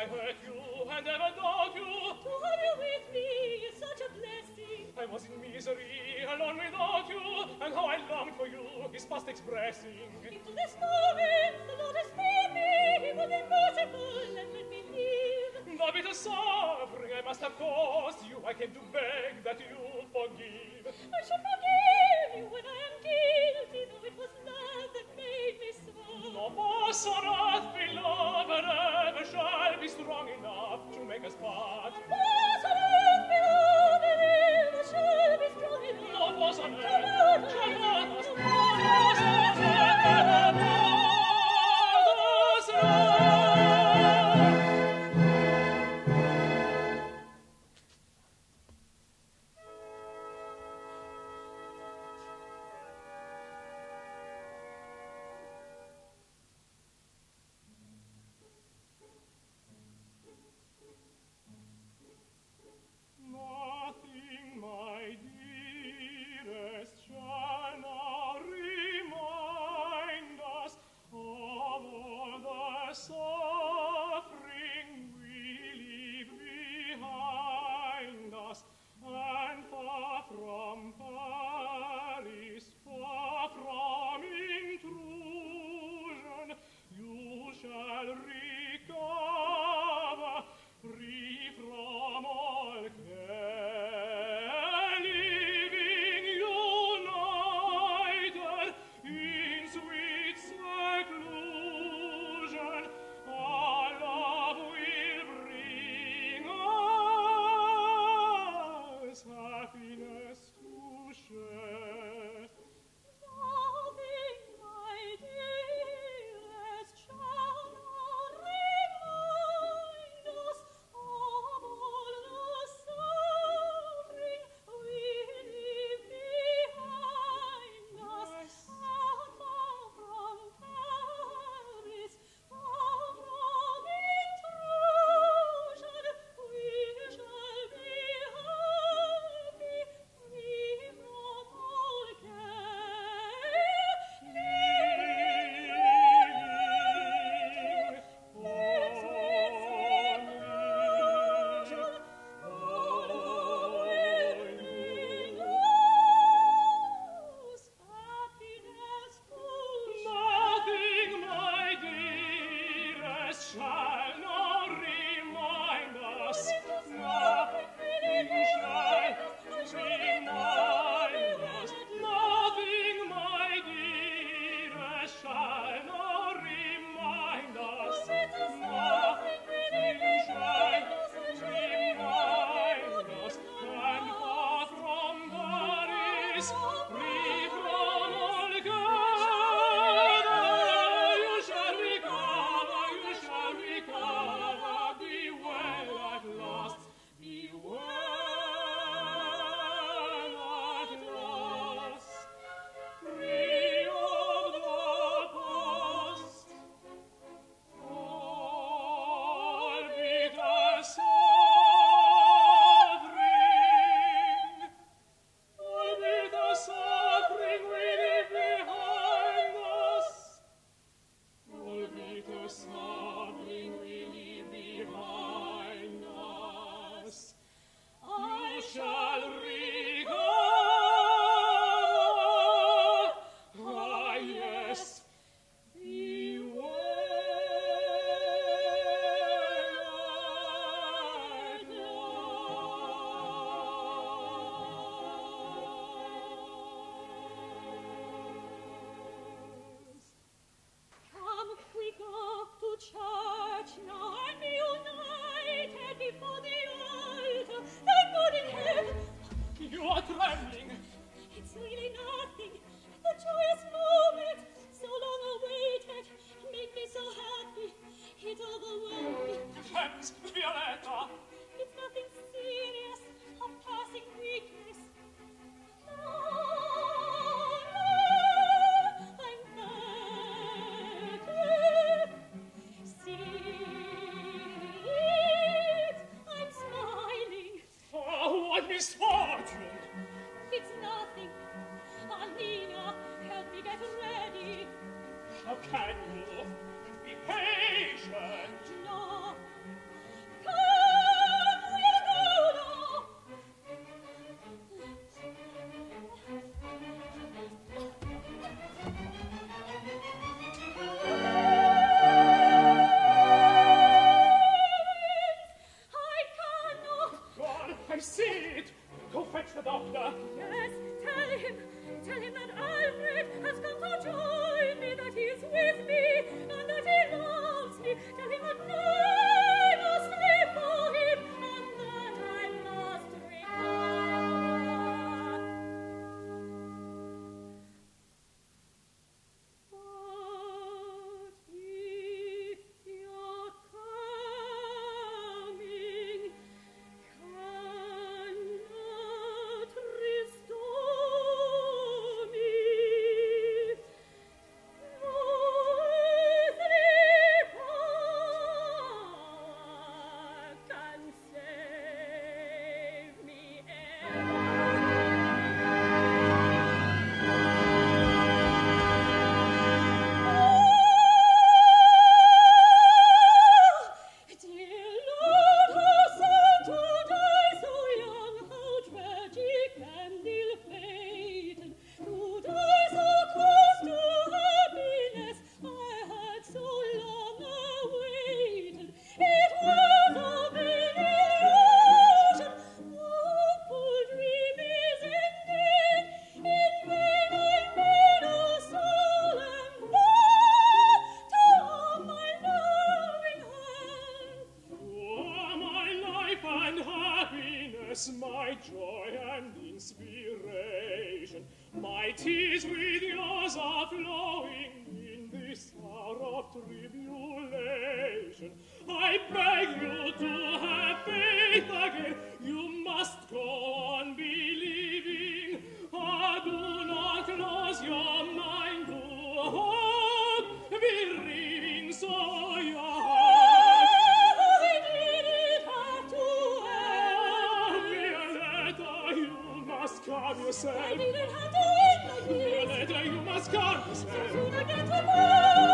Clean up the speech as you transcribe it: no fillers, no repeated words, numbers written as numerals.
I hurt you and ever doubt you? To have you with me is such a blessing. I was in misery, alone without you, and how I longed for you is past expressing. Into this moment the Lord has spared me. He will be merciful and let me live. The bitter suffering I must have caused you, I came to beg that you forgive. I shall forgive you when I am guilty, though it was love that made me so. No force on earth, beloved, ever shall be strong enough to make us part. No force on earth, beloved, ever shall be strong enough. No force on earth shall part us. No force on earth ever part us. Nothing, my dearest, shall now remind us of all the suffering we leave behind us, and far from Paris, far from intrusion, you shall recover, free from all care, living united in sweet seclusion. Our love will bring us happiness to share. Nothing, my dearest, shall now remind us of all the suffering we leave behind us. Far from Paris, far from intrusion, we shall be happy, free from all care, living Nothing, my dearest, shall now remind us. Nothing shall remind us. Nothing, my dearest, shall now remind us. Nothing shall remind us. And far from Paris, free from all care, you shall recover, you shall recover. joy and inspiration. My tears with yours are flowing in this hour of tribulation. I beg you to have faith again. You must go on believing. Do not close your mind to hope, believing so your heart. I did it have to end. Violetta, you must calm yourself. I didn't have to end like this. Violetta, you must calm yourself. So soon I get to know.